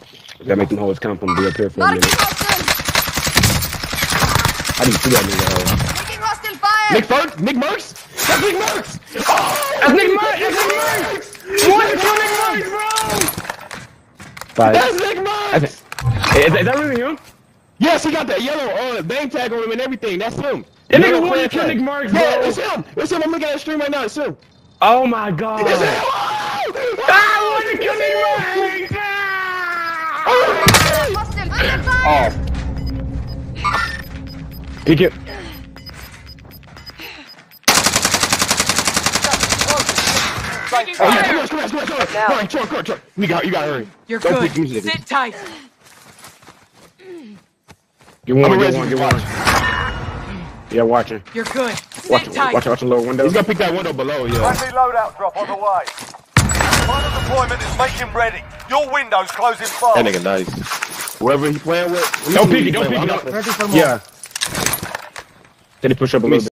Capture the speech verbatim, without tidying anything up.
Gotta make them hoes come from be up here for a minute. How do you see that nigga? Taking hostile fire. Nick first? Nickmercs? That's Nickmercs! Oh! That's Nickmercs! That's Nickmercs! What is Nickmercs, bro? Five. That's Nickmercs! Is, is that really him? Yes, he got that yellow uh, name tag on him and everything. That's him. That nigga wanted to kill Nickmercs, bro. Yeah, it's him. It's him. I'm looking at the stream right now. It's him. Oh my god. It's him. Oh! I want to kill Nickmercs! Oh. He get. Oh, yeah, come on, come on, come on, come on, come on. Come on, come on, come on. We got, you got to hurry. You're Don't good. pick me, Sit tight. Get one, get one, get one. Yeah, watching. You're good. Sit watching, tight. watching, watching lower window. He's gonna pick that window below, yeah. Friendly loadout drop on the way. Final deployment is making ready. Your window's closing fast. That nigga nice. Whoever he playing with. Don't pick it, don't pick it. Ready for more. Yeah. Did he push up a little bit?